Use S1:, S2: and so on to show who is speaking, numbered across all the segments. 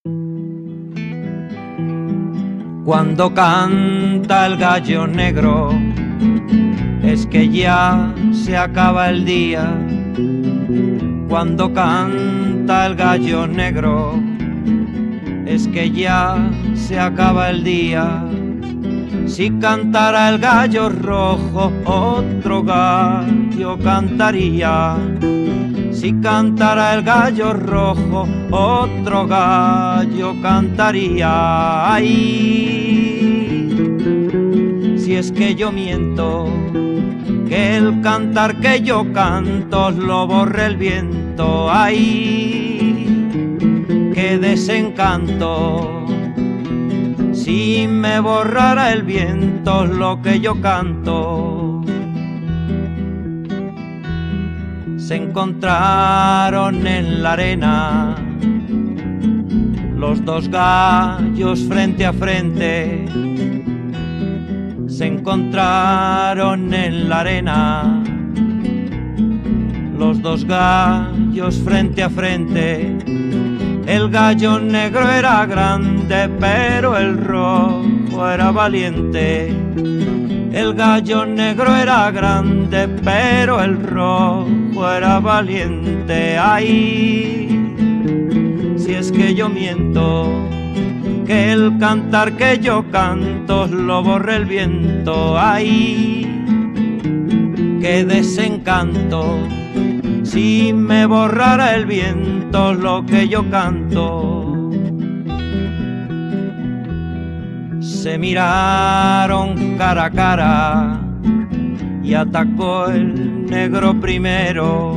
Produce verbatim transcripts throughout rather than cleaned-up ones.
S1: Cuando canta el gallo negro, es que ya se acaba el día. Cuando canta el gallo negro, es que ya se acaba el día. Si cantara el gallo rojo, otro gallo cantaría. Si cantara el gallo rojo, otro gallo cantaría. Ay, si es que yo miento, que el cantar que yo canto lo borre el viento. Ay, qué desencanto, si me borrara el viento lo que yo canto. Se encontraron en la arena los dos gallos frente a frente. Se encontraron en la arena los dos gallos frente a frente. El gallo negro era grande, pero el rojo era valiente. El gallo negro era grande, pero el rojo era valiente. Ay, si es que yo miento, que el cantar que yo canto lo borre el viento. Ay, qué desencanto, si me borrara el viento lo que yo canto. Se miraron cara a cara y atacó el negro primero.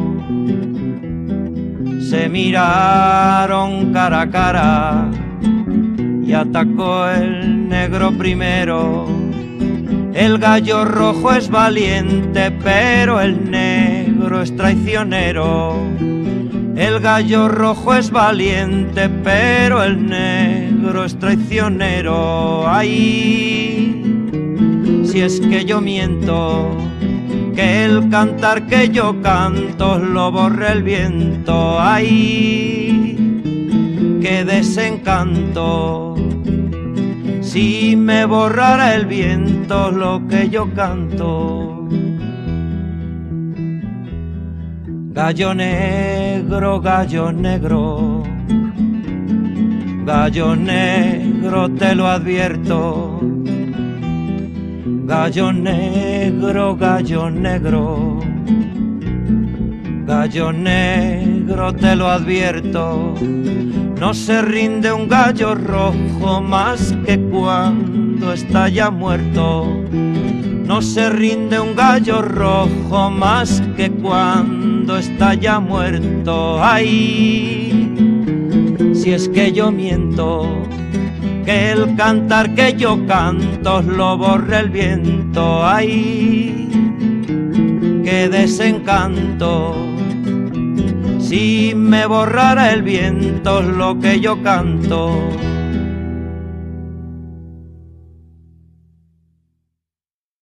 S1: Se miraron cara a cara y atacó el negro primero. El gallo rojo es valiente, pero el negro es traicionero. El gallo rojo es valiente, pero el negro es traicionero. Ay, si es que yo miento, que el cantar que yo canto lo borre el viento. Ay, qué desencanto, si me borrara el viento lo que yo canto. Gallo negro, gallo negro, gallo negro te lo advierto. Gallo negro, gallo negro, gallo negro te lo advierto. No se rinde un gallo rojo más que cuando está ya muerto. No se rinde un gallo rojo más que cuando está ya muerto. Ay, si es que yo miento, que el cantar que yo canto lo borre el viento. Ay, qué desencanto, si me borrara el viento lo que yo canto.